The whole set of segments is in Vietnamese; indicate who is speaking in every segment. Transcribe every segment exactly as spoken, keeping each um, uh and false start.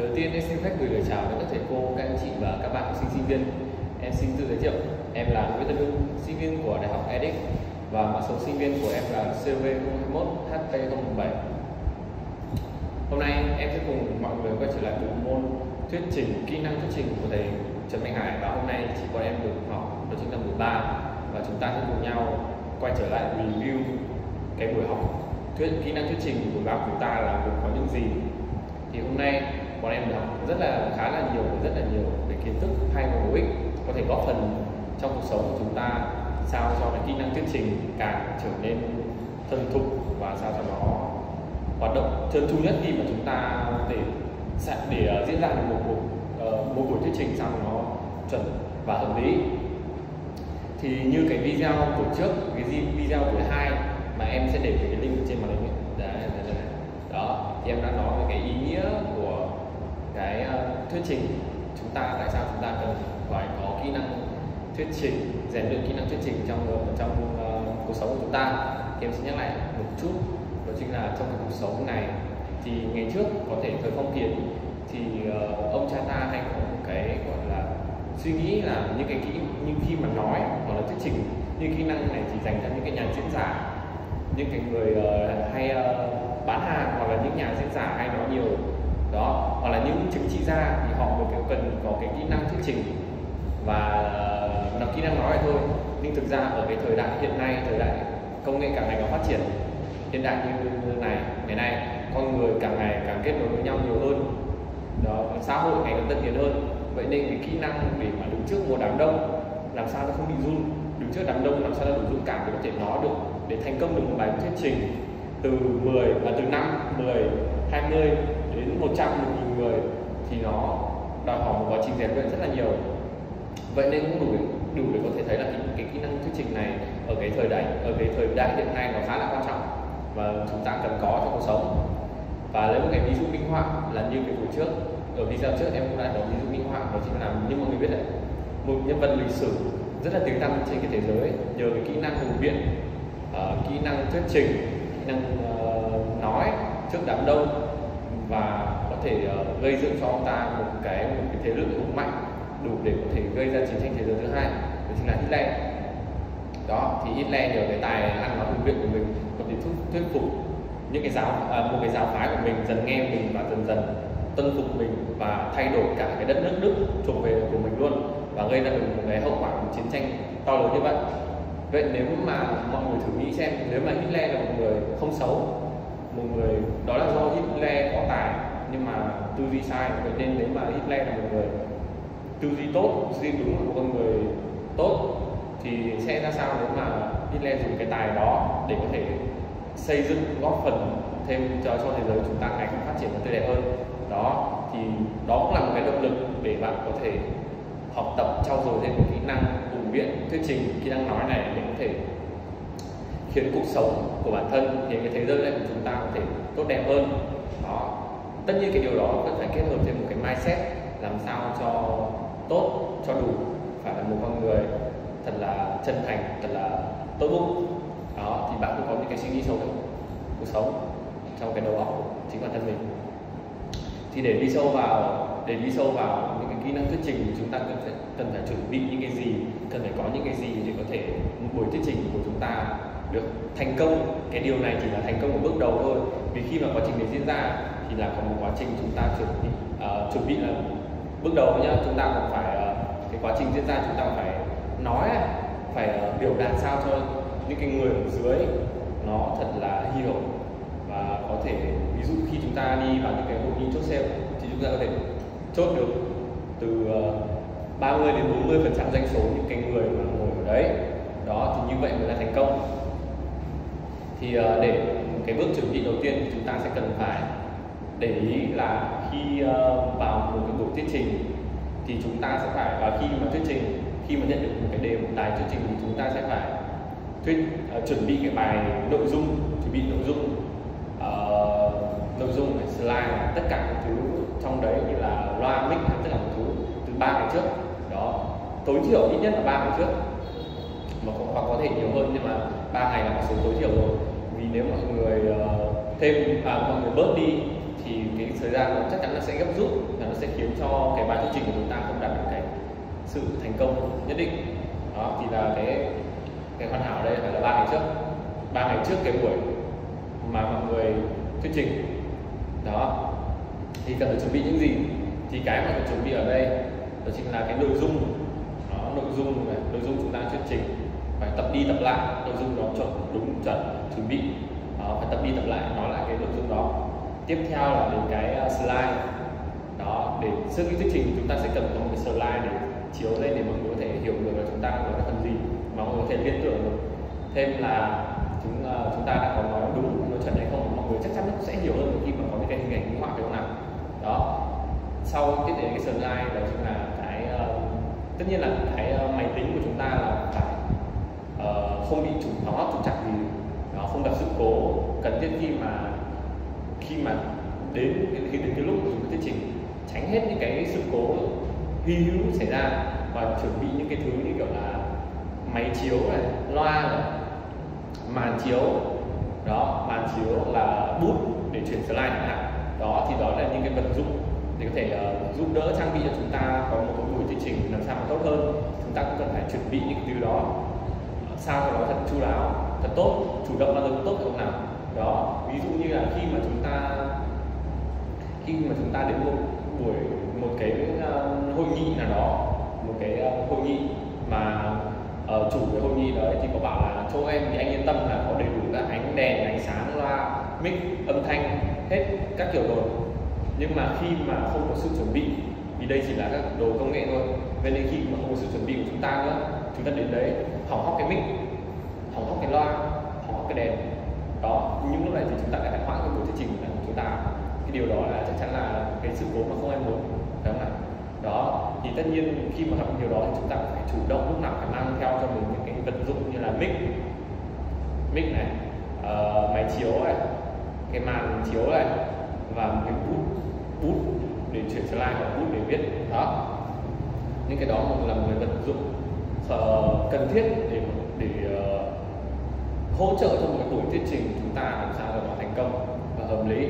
Speaker 1: Đầu tiên em xin phép gửi lời chào đến các thầy cô, các anh chị và các bạn học sinh sinh viên. Em xin tự giới thiệu, em là Nguyễn Tân Hưng, sinh viên của Đại học e đê ích và mã số sinh viên của em là C V không hai mốt H P không một bảy. Hôm nay em sẽ cùng mọi người quay trở lại bộ môn thuyết trình, kỹ năng thuyết trình của thầy Trần Mạnh Hải, và hôm nay chỉ có em được học đó chính là buổi ba, và chúng ta sẽ cùng nhau quay trở lại review cái buổi học thuyết kỹ năng thuyết trình của buổi ba của chúng ta là gồm có những gì. Thì hôm nay bọn em được học rất là khá là nhiều rất là nhiều về kiến thức hay và hữu ích, có thể góp phần trong cuộc sống của chúng ta sao cho cái kỹ năng thuyết trình càng trở nên thuần thục và sao cho nó hoạt động trơn tru nhất khi mà chúng ta để để diễn ra được một cuộc uh, một buổi thuyết trình sao nó chuẩn và hợp lý. Thì như cái video của trước, cái video của hai mà em sẽ để cái link trên màn hình ấy. Đấy, đấy, đấy. Đó thì em đã nói về cái ý nghĩa của cái uh, thuyết trình, chúng ta tại sao chúng ta cần phải có kỹ năng thuyết trình, rèn luyện kỹ năng thuyết trình trong trong uh, cuộc sống của chúng ta. Thì em sẽ nhắc lại một chút, đó chính là trong cuộc sống này thì ngày trước có thể thời phong kiến thì uh, ông cha ta hay có một cái gọi là suy nghĩ là những cái kỹ nhưng khi mà nói hoặc là thuyết trình những kỹ năng này thì dành cho những cái nhà diễn giả, những cái người uh, hay uh, bán hàng, hoặc là những nhà diễn giả hay nói nhiều đó, hoặc là những chứng chỉ gia thì họ mới cần có cái kỹ năng thuyết trình và uh, là kỹ năng nói thôi. Nhưng thực ra ở cái thời đại hiện nay, thời đại công nghệ càng ngày càng phát triển hiện đại như này ngày nay, con người càng ngày càng kết nối với nhau nhiều hơn đó, xã hội ngày càng tân tiến hơn. Vậy nên cái kỹ năng để mà đứng trước một đám đông làm sao nó không bị run, đứng trước đám đông làm sao nó đủ dũng cảm để có thể nói được, để thành công được một bài thuyết trình từ mười và từ năm, mười, hai mươi đến một trăm, một nghìn người thì nó đòi hỏi một quá trình rèn luyện rất là nhiều. Vậy nên cũng đủ đủ để có thể thấy là cái, cái kỹ năng thuyết trình này ở cái thời đại ở cái thời đại hiện nay nó khá là quan trọng và chúng ta cần có trong cuộc sống. Và lấy một cái ví dụ minh họa là như cái buổi trước, ở video trước em cũng đã có ví dụ minh họa, đó chính là như mọi người biết đấy, một nhân vật lịch sử rất là tiếng tăm trên cái thế giới nhờ cái kỹ năng hùng biện, uh, kỹ năng thuyết trình, kỹ năng uh, nói trước đám đông, và có thể uh, gây dựng cho ông ta một cái một cái thế lực hùng mạnh đủ để có thể gây ra chiến tranh thế giới thứ hai, đó chính là Hitler. Đó thì Hitler nhờ cái tài ăn nói hùng biện của mình có thể thuyết, thuyết phục những cái giáo à, một cái giáo phái của mình dần nghe mình và dần dần tuân phục mình và thay đổi cả cái đất nước Đức thuộc về của mình luôn, và gây ra được một cái hậu quả của chiến tranh to lớn như vậy. Vậy nếu mà mọi người thử nghĩ xem, nếu mà Hitler là một người không xấu, một người đó là do Hitler có tài nhưng mà tư duy sai, vậy nên nếu mà Hitler là một người tư duy tốt, tư duy đúng, một con người tốt thì sẽ ra sao nếu mà Hitler dùng cái tài đó để có thể xây dựng, góp phần thêm cho cho thế giới chúng ta ngày càng phát triển và tươi đẹp hơn. Đó thì đó cũng là một cái động lực để bạn có thể học tập, trau dồi thêm một kỹ năng hùng biện, thuyết trình, kỹ năng nói này để có thể khiến cuộc sống của bản thân thì cái thế giới này của chúng ta có thể tốt đẹp hơn. Đó, tất nhiên cái điều đó vẫn phải kết hợp thêm một cái mindset làm sao cho tốt, cho đủ, phải là một con người thật là chân thành, thật là tốt bụng. Đó thì bạn cũng có những cái suy nghĩ sâu trong cuộc sống, trong cái đầu óc của chính bản thân mình. Thì để đi sâu vào để đi sâu vào những cái kỹ năng thuyết trình thì chúng ta cần phải cần phải chuẩn bị những cái gì, cần phải có những cái gì để có thể một buổi thuyết trình của chúng ta được thành công. Cái điều này chỉ là thành công ở bước đầu thôi, vì khi mà quá trình này diễn ra thì là có một quá trình chúng ta chuẩn bị uh, chuẩn bị là bước đầu nhá, chúng ta còn phải uh, cái quá trình diễn ra chúng ta phải nói, phải uh, biểu đạt sao cho những cái người ở dưới nó thật là hiểu, và có thể ví dụ khi chúng ta đi vào những cái hội nghị chốt sale thì chúng ta có thể chốt được từ ba mươi đến bốn mươi phần trăm doanh số những cái người mà ngồi ở đấy. Đó thì như vậy mới là thành công. Thì để cái bước chuẩn bị đầu tiên thì chúng ta sẽ cần phải để ý là khi vào một cái buổi thuyết trình thì chúng ta sẽ phải, và khi mà thuyết trình, khi mà nhận được một cái đề một đài thuyết trình thì chúng ta sẽ phải thuyết uh, chuẩn bị cái bài nội dung, chuẩn bị nội dung uh, nội dung này, slide, tất cả các thứ trong đấy như là loa mic, tất cả mọi thứ từ ba ngày trước. Đó, tối thiểu ít nhất là ba ngày trước, mà có, hoặc có thể nhiều hơn, nhưng mà ba ngày là một số tối thiểu rồi. Vì nếu mọi người uh, thêm à, mọi người bớt đi thì thì cái thời gian nó chắc chắn là sẽ gấp rút và nó sẽ khiến cho cái bài thuyết trình của chúng ta không đạt được cái sự thành công nhất định. Đó thì là cái cái hoàn hảo đây phải là ba ngày trước, ba ngày trước cái buổi mà mọi người thuyết trình. Đó thì cần phải chuẩn bị những gì, thì cái mà cần chuẩn bị ở đây đó chính là cái nội dung. Đó, nội dung này, nội dung chúng ta thuyết trình phải tập đi tập lại nội dung đó chuẩn đúng chuẩn chuẩn bị. Đó, phải tập đi tập lại nói lại cái nội dung đó. Tiếp theo là đến cái slide. Đó, để trước khi thuyết trình chúng ta sẽ cần có một cái slide để chiếu lên để mọi người có thể hiểu được là chúng ta nói cái phần gì, mà mọi người có thể liên tưởng được thêm là chúng uh, chúng ta đã có nói đúng nói chuẩn hay không. Mọi người chắc chắn sẽ hiểu hơn khi mà có những cái hình ảnh minh họa phải không nào. Đó, sau cái cái slide đó chính là cái uh, tất nhiên là cái uh, máy tính của chúng ta là phải uh, không bị trùng hỏng hóc trục trặc gì, nó không gặp sự cố cần thiết khi mà khi mà đến khi đến cái lúc của chúng ta thuyết trình, tránh hết những cái sự cố hy hữu xảy ra và chuẩn bị những cái thứ như kiểu là máy chiếu này, loa này, màn chiếu. Đó, màn chiếu là bút để chuyển slide chẳng hạn. Đó thì đó là những cái vật dụng để có thể uh, giúp đỡ trang bị cho chúng ta có một cái buổi thuyết trình làm sao mà tốt hơn. Chúng ta cũng cần phải chuẩn bị những cái thứ đó sao cho nó thật chu đáo, thật tốt, chủ động là tốt phải không nào. Đó, ví dụ như là khi mà chúng ta khi mà chúng ta đến một buổi một cái uh, hội nghị nào đó, một cái uh, hội nghị mà uh, chủ cái hội nghị đấy thì có bảo là chỗ em thì anh yên tâm là có đầy đủ các ánh đèn, ánh sáng, loa, mic, âm thanh hết các kiểu rồi. Nhưng mà khi mà không có sự chuẩn bị, vì đây chỉ là các đồ công nghệ thôi, vậy nên khi mà không có sự chuẩn bị của chúng ta nữa, chúng ta đến đấy hỏng hóc cái mic, hỏng hóc cái loa, hỏng hóc cái đèn. Đó, những lúc này thì chúng ta lại hoãn cái buổi thuyết trình của chúng ta. Cái điều đó là chắc chắn là cái sự cố mà không ai muốn, phải không nào? Đó thì tất nhiên khi mà gặp điều đó thì chúng ta phải chủ động lúc nào phải mang theo cho mình những cái vật dụng như là mic mic này, uh, máy chiếu này, cái màn chiếu này và một cái bút bút để chuyển slide và bút để viết. Đó, những cái đó là một cái vật dụng uh, cần thiết để để uh, hỗ trợ cho một cái buổi thuyết trình chúng ta làm sao để nó thành công và hợp lý.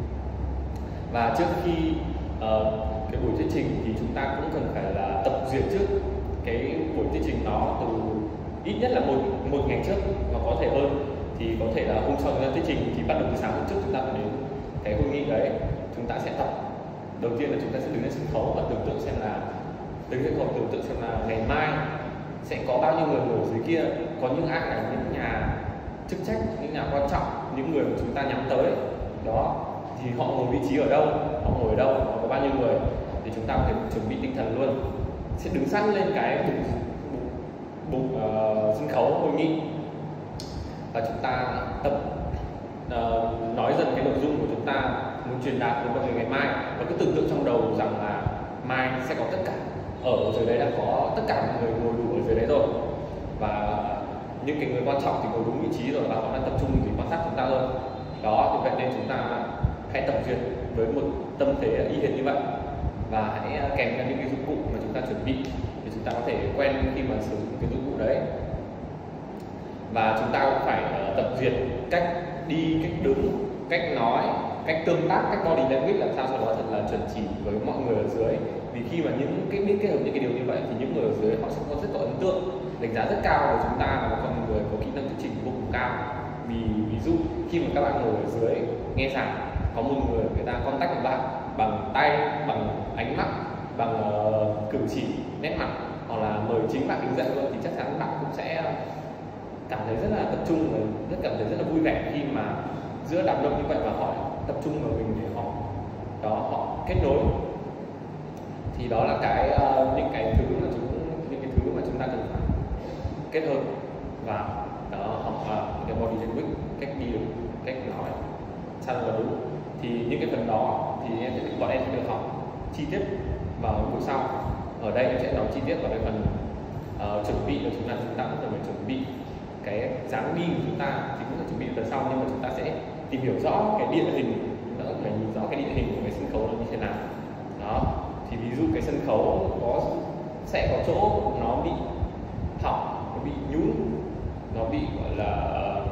Speaker 1: Và trước khi uh, cái buổi thuyết trình thì chúng ta cũng cần phải là tập duyệt trước cái buổi thuyết trình đó từ ít nhất là một một ngày trước và có thể hơn. Thì có thể là hôm sau chúng ta thuyết trình thì bắt đầu từ sáng hôm trước chúng ta phải đến cái hội nghị đấy, chúng ta sẽ tập. Đầu tiên là chúng ta sẽ đứng lên sân khấu và tưởng tượng xem là đứng lên sân khấu tưởng tượng xem là ngày mai sẽ có bao nhiêu người ngồi dưới kia, có những ai là những nhà chức trách, những nhà quan trọng, những người mà chúng ta nhắm tới. Đó thì họ ngồi vị trí ở đâu, họ ngồi ở đâu, họ có bao nhiêu người, thì chúng ta có thể chuẩn bị tinh thần luôn, sẽ đứng sát lên cái bục bục uh, sân khấu hội nghị và chúng ta tập uh, nói dần cái nội dung của chúng ta muốn truyền đạt với mọi người ngày mai, và cứ tưởng tượng trong đầu rằng là mai sẽ có tất cả ở dưới đấy, đã có tất cả mọi người ngồi đủ ở dưới đấy rồi, và những cái người quan trọng thì ngồi đúng vị trí rồi và họ đang tập trung để quan sát chúng ta hơn. Đó thì vậy nên chúng ta hãy tập duyệt với một tâm thế y hệt như vậy, và hãy kèm theo những cái dụng cụ mà chúng ta chuẩn bị để chúng ta có thể quen khi mà sử dụng cái dụng cụ đấy. Và chúng ta cũng phải uh, tập duyệt cách đi, cách đứng, cách nói, cách tương tác, cách body language làm sao cho nó thật là chuẩn chỉ với mọi người ở dưới. Vì khi mà những cái biết kết hợp những cái điều như vậy thì những người ở dưới họ sẽ có rất có ấn tượng, đánh giá rất cao về chúng ta là một con người có kỹ năng thuyết trình vô cùng cao. Vì ví dụ khi mà các bạn ngồi ở dưới nghe giảng, có một người người ta contact với bạn bằng tay, bằng ánh mắt, bằng uh, cử chỉ, nét mặt, hoặc là mời chính bạn đứng dậy luôn, thì chắc chắn bạn cũng sẽ cảm thấy rất là tập trung và rất cảm thấy rất là vui vẻ khi mà giữa đám đông như vậy và họ tập trung vào mình để họ đó họ kết nối. Thì đó là cái uh, những cái thứ mà chúng những cái thứ mà chúng ta cần phải kết hợp và đó học uh, cái body language, cách đi được, cách nói sao là đúng. Thì những cái phần đó thì em sẽ bọn em sẽ được học chi tiết vào buổi sau. Ở đây em sẽ nói chi tiết vào cái phần uh, chuẩn bị của chúng ta chúng ta cũng cần phải chuẩn bị cái dáng đi của chúng ta thì cũng là chuẩn bị phần sau, nhưng mà chúng ta sẽ tìm hiểu rõ cái địa hình, chúng ta phải nhìn rõ cái địa hình của cái sân khấu nó như thế nào. Đó thì ví dụ cái sân khấu có sẽ có chỗ nó bị hỏng, nó bị nhún, nó bị gọi là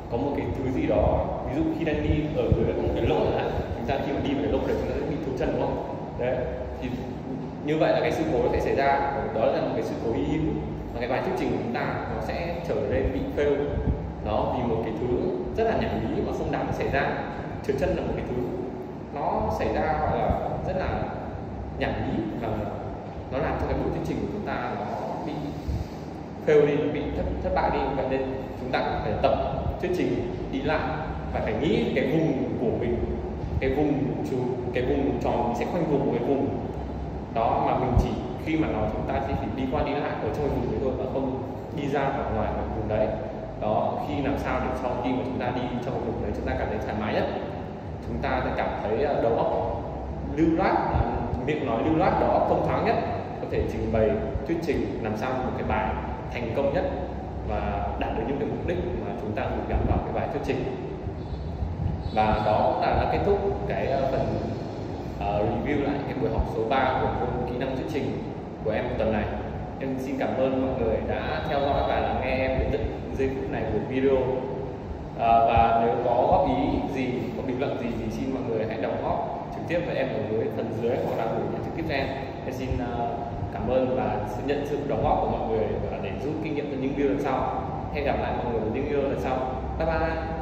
Speaker 1: có một cái thứ gì đó, ví dụ khi đang đi ở dưới một cái lỗ là chúng ta khi mà đi vào cái lỗ đấy chúng ta sẽ bị thụt chân đúng không? Đấy thì như vậy là cái sự cố nó sẽ xảy ra, đó là một cái sự cố hy hữu và cái bài thuyết trình của chúng ta nó sẽ trở nên bị fail đó, vì một cái thứ rất là nhảm nhí mà không đáng xảy ra. Trượt chân là một cái thứ nó xảy ra gọi là rất là nhảm nhí và nó làm cho cái buổi thuyết trình của chúng ta nó bị fail đi, bị thất, thất bại đi. Vậy nên chúng ta cũng phải tập thuyết trình đi lại và phải nghĩ cái vùng của mình, cái vùng chú cái vùng tròn mình sẽ khoanh vùng cái vùng đó, mà mình chỉ khi mà nói chúng ta chỉ phải đi qua đi lại ở trong vùng đấy thôi và không đi ra khỏi ngoài cái vùng đấy đó. Khi làm sao để sau khi mà chúng ta đi trong cái vùng đấy chúng ta cảm thấy thoải mái nhất, chúng ta sẽ cảm thấy đầu óc lưu loát, miệng nói lưu loát, đầu óc thông thoáng nhất, có thể trình bày thuyết trình làm sao một cái bài thành công nhất và đạt được những cái mục đích mà chúng ta gửi gắm vào cái bài thuyết trình. Và đó cũng là kết thúc cái phần uh, review lại cái buổi học số ba của môn kỹ năng thuyết trình của em tuần này. Em xin cảm ơn mọi người đã theo dõi và lắng nghe em đến tận giây phút này của video. Uh, và nếu có góp ý gì, có bình luận gì thì xin mọi người hãy đóng góp trực tiếp với em ở dưới phần dưới hoặc là gửi nhắn trực tiếp cho em. Em xin uh, cảm ơn và xin nhận sự đóng góp của mọi người và để rút kinh nghiệm từ những video lần sau. Hẹn gặp lại mọi người ở những video lần sau. Bye bye.